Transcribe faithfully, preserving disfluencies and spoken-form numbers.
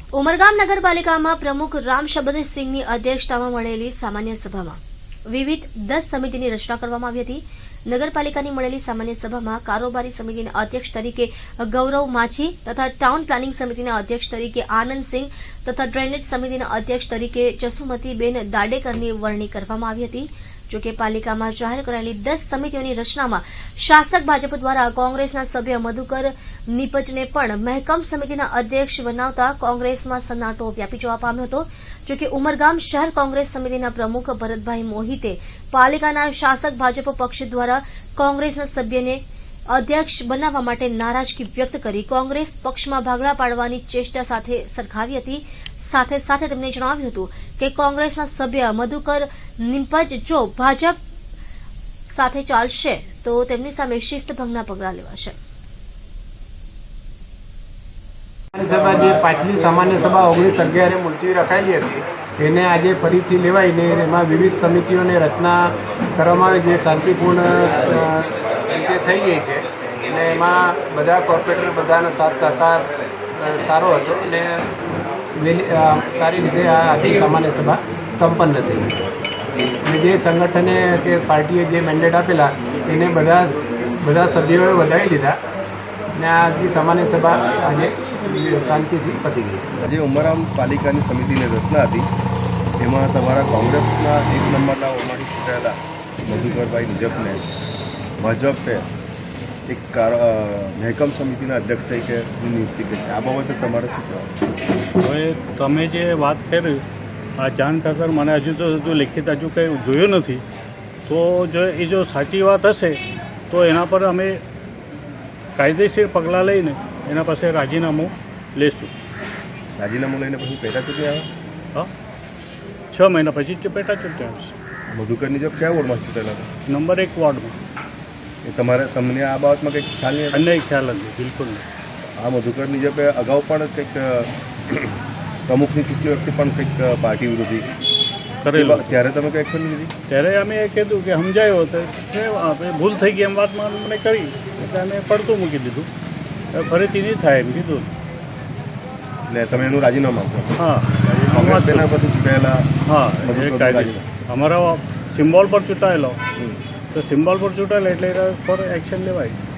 ઉમરગામ નગરપાલિકામાં પ્રમુખ રામ શબદસિંહની અધ્યક્ષતામાં મળેલી સામાન્ય સભામાં વિવિધ દસ સમિતિની રચના કરવામાં આવી હતી. નગરપાલિકાની મળેલી સામાન્ય સભામાં કારોબારી સમિતિના અધ્યક્ષ તરીકે ગૌરવ માછી તથા ટાઉન પ્લાનિંગ સમિતિના અધ્યક્ષ તરીકે આનંદસિંહ તથા ડ્રેનેજ સમિતિના અધ્યક્ષ તરીકે જસુમતીબેન દાડેકરની વરણી કરવામાં આવી હતી. જોકે પાલિકામાં જાહેર કરાયેલી દસ સમિતિઓની રચનામાં શાસક ભાજપ દ્વારા કોંગ્રેસના સભ્ય મધુકર નિપજને પણ મહેકમ સમિતિના અધ્યક્ષ બનાવતા કોંગ્રેસમાં સન્નાટો વ્યાપી જવા પામ્યો હતો. જોકે ઉમરગામ શહેર કોંગ્રેસ સમિતિના પ્રમુખ ભરતભાઈ મોહિતે પાલિકાના શાસક ભાજપ પક્ષ દ્વારા કોંગ્રેસના સભ્યને અધ્યક્ષ બનાવવા માટે નારાજગી વ્યક્ત કરી કોંગ્રેસ પક્ષમાં ભાગલા પાડવાની ચેષ્ટા સાથે સરખાવી હતી. સાથે સાથે તેમણે જણાવ્યું હતું કે કોંગ્રેસના સભ્ય મધુકર નિપજ જો ભાજપ સાથે ચાલશે તો તેમની સામે શિસ્તભંગના પગલાં લેવાશે. સભા જે પાછલી સામાન્ય સભા ઓગણીસ અગિયારે મુલતવી રખાયેલી હતી એને આજે ફરીથી લેવાઈને એમાં વિવિધ સમિતિઓની રચના કરવામાં આવી, જે શાંતિપૂર્ણ રીતે થઈ ગઈ છે અને એમાં બધા કોર્પોરેટર બધાનો સાથ સહકાર સારો હતો અને સારી રીતે આ આખી સામાન્ય સભા સંપન્ન થઈ. અને જે સંગઠને કે પાર્ટીએ જે મેન્ડેટ આપેલા એને બધા બધા સભ્યોએ વધારી દીધા અને આ જે સામાન્ય સભા આજે શાંતિથી પતી ગઈ. આજે ઉમરગામ પાલિકાની સમિતિની રચના હતી એમાં તમારા કોંગ્રેસના એક નંબરના ઓમાડી ચૂંટાયેલા મધુકરભાઈ નિજપને ભાજપે એક મહેકમ સમિતિના અધ્યક્ષ તરીકે નિયુક્તિ કરી. આ બાબતે તમારે શું કહેવાનું? હવે તમે જે વાત કરી આ જાણ ખાતર મને હજુ તો હજુ લેખિત હજુ કંઈ જોયું નથી, તો જો એ જો સાચી વાત હશે તો એના પર અમે કાયદેસર પગલાં લઈને એના પાસે રાજીનામું લેશું. રાજીનામું લઈને પછી પેટા ચૂંટણી આવે? હા, છ મહિના પછી પેટા ચૂંટણી આવશે. મધુકર નિજપ કયા વોર્ડમાં ચૂંટેલા હતા? નંબર એક વોર્ડમાં. એ તમારે તમને આ બાબતમાં કંઈક ખ્યાલ નહીં? નહીં, ખ્યાલ નથી, બિલકુલ નહીં. આ મધુકર નિજપે અગાઉ પણ કંઈક પ્રમુખની ચૂંટણી વખતે પણ કંઈક પાર્ટી વિરોધી કરેલું, ત્યારે તમે કંઈ એક્શન લીધી? ત્યારે અમે એ કીધું કે સમજાયો તો ભૂલ થઈ ગઈ એમ વાતમાં મને કરી એટલે અમે પડતું મૂકી દીધું. ફરીથી નહીં થાય એમ કીધું એટલે તમે એનું રાજીનામું આપો? હા, તેના બધું ચૂંટાયેલા. હા, અમારા સિમ્બોલ પર ચૂંટાયેલો તો સિમ્બોલ પર ચૂંટાયેલા એટલે ફોર એક્શન લેવાય.